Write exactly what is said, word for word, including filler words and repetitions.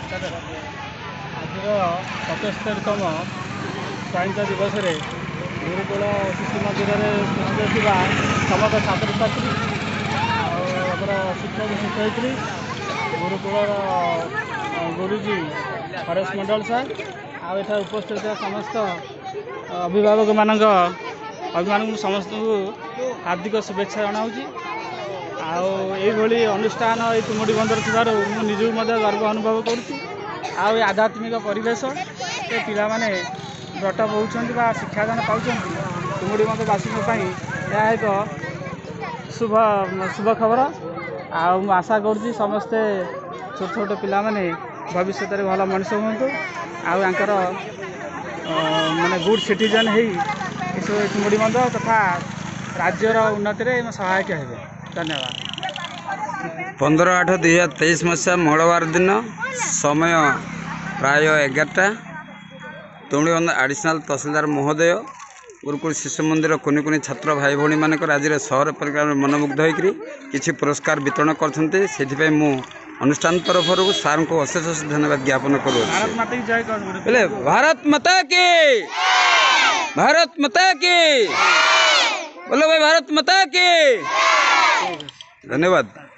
आज पचस्तरीतम स्वाधीनता दिवस गुरुकुल शिशु मंदिर में पहुँचा समस्त छात्र छात्री आमर शिक्षक शिक्षयित्री गुरुकुल गुरुजी हरेश मंडल सर आठ उपस्थित समस्त अभिभावक मान अभिभावक समस्त को हार्दिक शुभेच्छा जनाऊँगी। आई अनुष्ठान ये तुमुडी बंदर थी निजू गर्व अनुभव करुँ। आध्यात्मिक परिवेश ये पिला माने व्रत बहुंट शिक्षादान पाँच तुमुडी बंदरवासी यह एक शुभ शुभ खबर। आशा करुँच समस्ते छोट छोट पिला माने भविष्य में भल मनीष हूँ आर माने गुड सिटीजन हो तुमुडी बंदर तथा राज्यर उन्नति में सहायक हे। धन्यवाद। पंद्रह आठ दुई हजार तेईस मसीहा मंगलवार दिन समय प्राय एगारटा तुमुडी बंदर एडिशनल तहसीलदार महोदय गुरुकुल शिशु मंदिर कुनि कुनि छात्र भाई भौणी मानक आज सहर परिकार मनमुग्ध होकर किसी पुरस्कार वितरण कर मु अनुष्ठान तरफ सार को अशेष अशेष धन्यवाद ज्ञापन करूँ। भारत माता की भारत माता की बोलो भाई भारत माता की धन्यवाद।